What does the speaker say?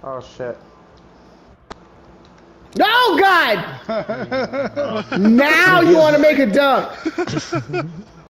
Oh shit. Oh God! Now you want to make a dunk.